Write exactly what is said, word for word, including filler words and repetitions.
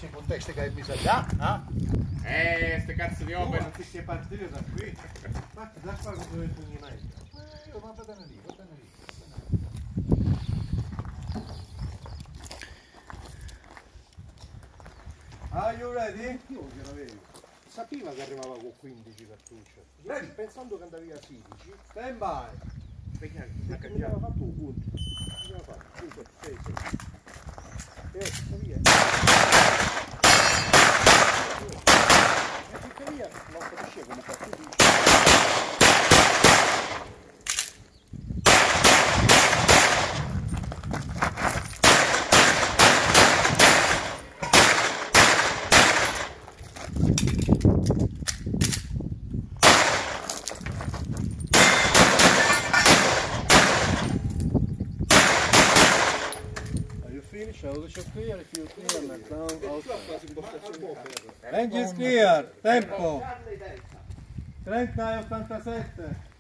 questi contesti che mi sa già, eh? Eh, ste cazzo di opere. Non ti sei partito da qui. Infatti, da qua dove il pugnamento. Eh, io va bene lì, va bene lì. Are you ready? Io che l'avevo. Sapeva che arrivava con quindici cartucce. Ready? Pensando che andavi a sedici. Stand by. Perché mi aveva fatto un punto. Mi aveva fatto cinque, sei, sei. E via. E tuttavia non capisce come cazzo dice. Finish, audition clear, if you clear, let now outside. Engines clear, tempo trentanove ottantasette.